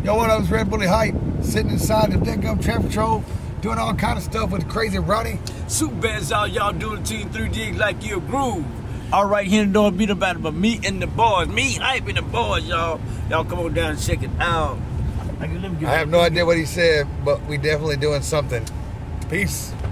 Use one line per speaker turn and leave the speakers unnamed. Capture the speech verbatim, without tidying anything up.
Yo, what up, it's Red Bully Hype, sitting inside the Deck Up Traffic Patrol, doing all kind of stuff with Crazy Ronnie.
Super bands out, y'all doing Team three Jigs like you a groove. All right, here in the door, beat about it, but me and the boys, me Hype and the boys, y'all. Y'all come on down and check it out.
I have no idea what he said, but we definitely doing something. Peace.